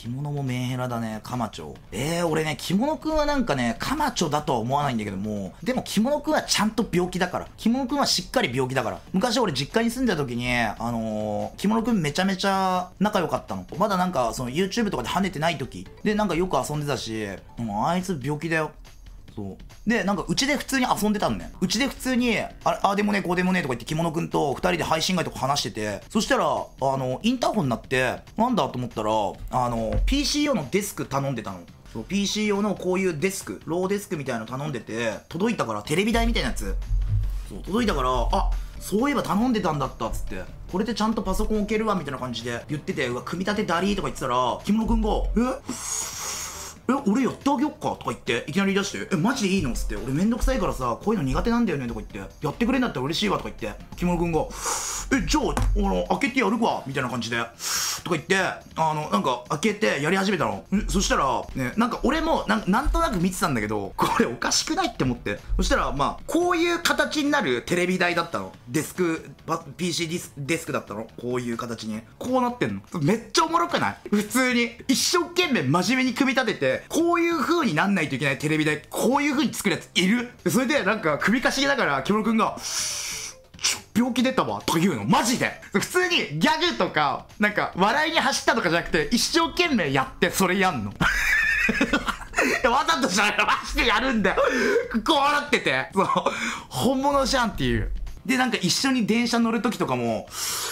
着物もメンヘラだね、カマチョ。俺ね、着物くんはなんかね、カマチョだとは思わないんだけども、でも着物くんはちゃんと病気だから。着物くんはしっかり病気だから。昔俺実家に住んでた時に、着物くんめちゃめちゃ仲良かったの。まだなんか、その YouTube とかで跳ねてない時。で、なんかよく遊んでたし、あいつ病気だよ。そうで、なんかうちで普通に遊んでたんね。うちで普通にあでもねこうでもねとか言って着物くんと2人で配信外とか話してて、そしたらインターホンになってなんだと思ったらPC 用のデスク頼んでたの。そう PC 用のこういうデスクローデスクみたいなの頼んでて、届いたからテレビ台みたいなやつ。そう届いたから、あ、そういえば頼んでたんだったっつって、これでちゃんとパソコン置けるわみたいな感じで言ってて、うわ組み立てダリーとか言ってたら、着物くんが俺やってあげよっかとか言っていきなり言い出して、マジでいいのっつって、俺めんどくさいからさこういうの苦手なんだよねとか言って、やってくれんだったら嬉しいわとか言って、着物くんがじゃあ開けてやるわみたいな感じでとか言ってなんか開けてやり始めたの。そしたらね、なんか俺もなんとなく見てたんだけど、これおかしくないって思って、そしたらまあこういう形になるテレビ台だったの。デスクPC デスクだったの。こういう形にこうなってんの。めっちゃおもろくない？普通に一生懸命真面目に組み立てて、こういう風になんないといけないテレビ台、こういう風に作るやついる？それでなんか首かしげながら着物くんが病気出たわとか言うの。マジで普通にギャグとかなんか笑いに走ったとかじゃなくて、一生懸命やってそれやんの。わざとじゃないの、マジでやるんだよ。こうなってて、そう本物じゃんっていう。でなんか一緒に電車乗る時とかも、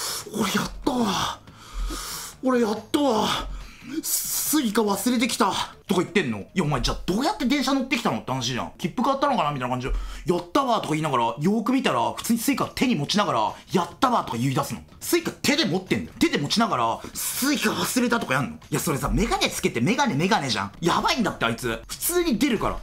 俺やったわスイカ忘れてきたとか言ってんの。いやお前じゃあどうやって電車乗ってきたのって話じゃん。切符買ったのかなみたいな感じで、やったわとか言いながら、よーく見たら普通にスイカ手に持ちながらやったわとか言い出すの。スイカ手で持ってんだよ。手で持ちながらスイカ忘れたとかやんの。いやそれさ、メガネつけてメガネじゃん。やばいんだってあいつ。普通に出るから。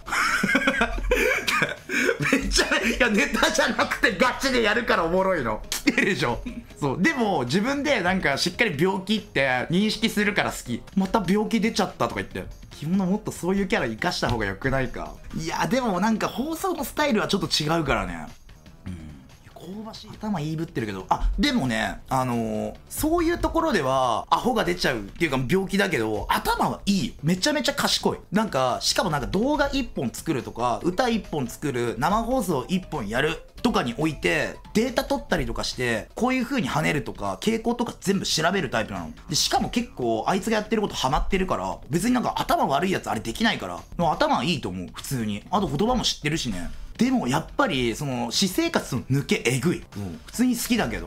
めっちゃいやネタじゃなくてガチでやるからおもろいの。来てるでしょ。そうでも自分でなんかしっかり病気って認識するから好き。また病気出ちゃったとか言って、着物もっとそういうキャラ生かした方がよくないか。いやでもなんか放送のスタイルはちょっと違うからね。香ばしい。頭いいぶってるけど、でもねそういうところではアホが出ちゃうっていうか病気だけど、頭はいいよ。めちゃめちゃ賢い。なんかしかもなんか動画1本作るとか歌1本作る、生放送1本やるとかにおいてデータ取ったりとかして、こういう風に跳ねるとか傾向とか全部調べるタイプなので、しかも結構あいつがやってることハマってるから、別になんか頭悪いやつあれできないから、頭はいいと思う普通に。あと言葉も知ってるしね。でもやっぱりその私生活の抜けえぐい。普通に好きだけど。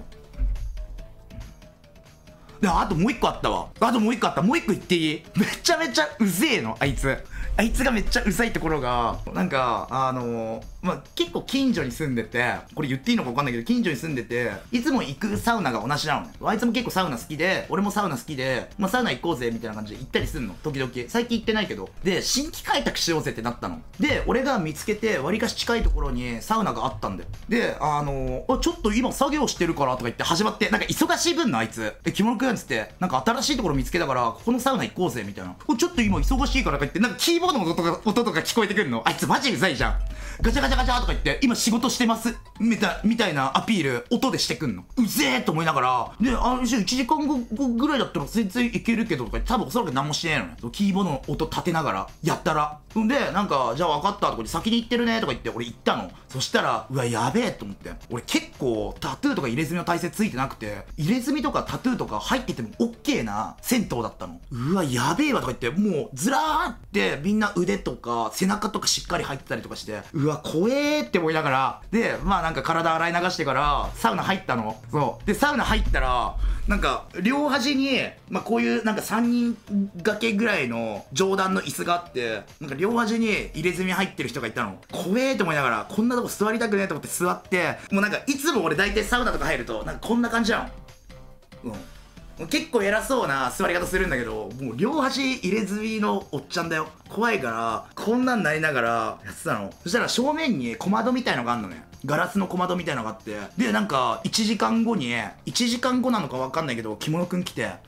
であともう一個あったわ。もう一個言っていい？めちゃめちゃうぜえのあいつがめっちゃうざいところが、なんか結構近所に住んでて、これ言っていいのか分かんないけど近所に住んでて、いつも行くサウナが同じなのね。あいつも結構サウナ好きで、俺もサウナ好きで、サウナ行こうぜみたいな感じで行ったりすんの時々。最近行ってないけど。で新規開拓しようぜってなったので、俺が見つけて割かし近いところにサウナがあったんだよ。でちょっと今作業してるからとか言って始まって、なんか忙しい分のあいつ着物くんっつって、なんか新しいところ見つけたからここのサウナ行こうぜみたいな、ちょっと今忙しいからとか言って、なんかキーボードの音とか聞こえてくるの。あいつマジうざいじゃん。ガチャガチャガチャとか言って今仕事してますみたいなアピール音でしてくんの。うぜーと思いながら、で1時間後ぐらいだったら全然いけるけどとか言って、多分おそらく何もしてないのね。キーボードの音立てながらやったら、でなんかじゃあ分かったとか言って、先に行ってるねとか言って俺行ったの。そしたらうわやべえと思って、俺結構タトゥーとか入れ墨の体勢ついてなくて、入れ墨とかタトゥーとか入っててもオッケーな銭湯だったの。うわやべえわとか言って、もうずらーってみんな腕とか背中とかしっかり入ってたりとかして、うわ怖えーって思いながら、でなんか体洗い流してからサウナ入ったの。そうでサウナ入ったら、なんか両端にこういうなんか3人掛けぐらいの上段の椅子があって、なんか両端に入れ墨入ってる人がいたの。怖えーと思いながら、こんなとこ座りたくねえと思って座って、もうなんかいつも俺大体サウナとか入るとなんかこんな感じなの。結構偉そうな座り方するんだけど、もう両端入れ墨のおっちゃんだよ。怖いからこんなんなりながらやってたの。そしたら正面に小窓みたいのがあんのね。ガラスの小窓みたいのがあって、でなんか1時間後なのか分かんないけど着物くん来て、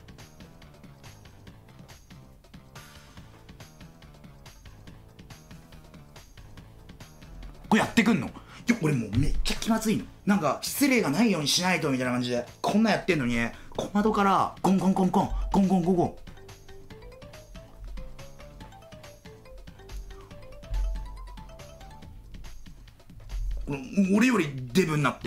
これやってくんの。俺もうめっちゃ気まずいの。なんか失礼がないようにしないとみたいな感じでこんなんやってんのに、小窓からゴンゴンゴンゴンゴンゴンゴンゴン俺よりデブになって。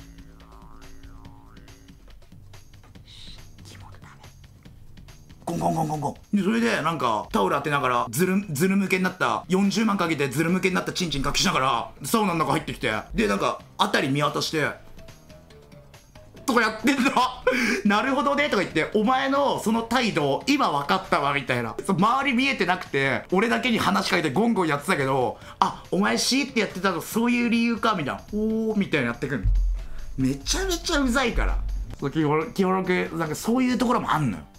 ゴンゴンゴンゴンゴンで、それでなんかタオル当てながらズル向けになった40万かけてズル向けになったチンチン隠しながらサウナの中入ってきて、でなんか辺り見渡してとかやってんのなるほどねとか言って、お前のその態度今分かったわみたいな。周り見えてなくて俺だけに話しかけてゴンゴンやってたけど、あ、お前シーってやってたのそういう理由かみたいな、おーみたいなやってくんの。めちゃめちゃうざいから。基本なんかそういうところもあんのよ。